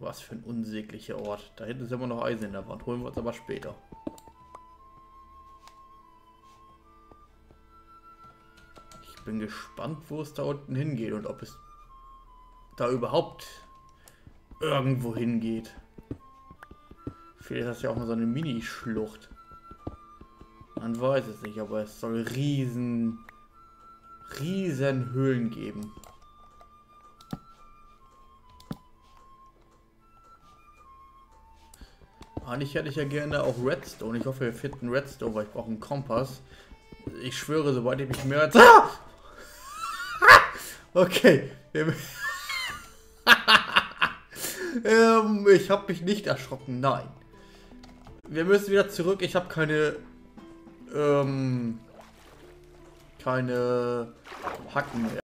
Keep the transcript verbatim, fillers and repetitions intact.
Was für ein unsäglicher Ort. Da hinten ist immer noch Eisen in der Wand. Holen wir uns aber später. Ich bin gespannt, wo es da unten hingeht und ob es da überhaupt irgendwo hingeht. Vielleicht ist das ja auch mal so eine Mini-Schlucht. Man weiß es nicht, aber es soll riesen, riesen Höhlen geben. Eigentlich hätte ich ja gerne auch Redstone. Ich hoffe, wir finden Redstone, weil ich brauche einen Kompass. Ich schwöre, sobald ich mich mehr als... Ah! Okay. ähm, ich habe mich nicht erschrocken. Nein. Wir müssen wieder zurück. Ich habe keine... Ähm, keine Hacken mehr.